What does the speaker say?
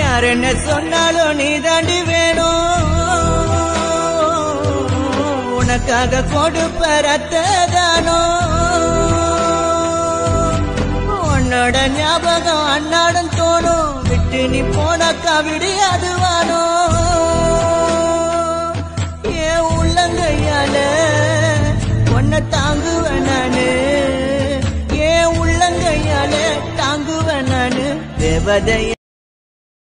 யார் என்ன சொன்னாலும் நீ தாண்டி வேணும் உனக்காக கொடுப்ப ரத்ததானோ உன்னோட ஞாபகம் அன்னாடம் தோணும் விட்டு நீ போனாக்கா விடியாதுவானோ ஏன் உள்ளங்கையால உன்னை தாங்குவேன் நானு ஏன் உள்ளங்கையால தாங்குவேன் நானு தேவதைய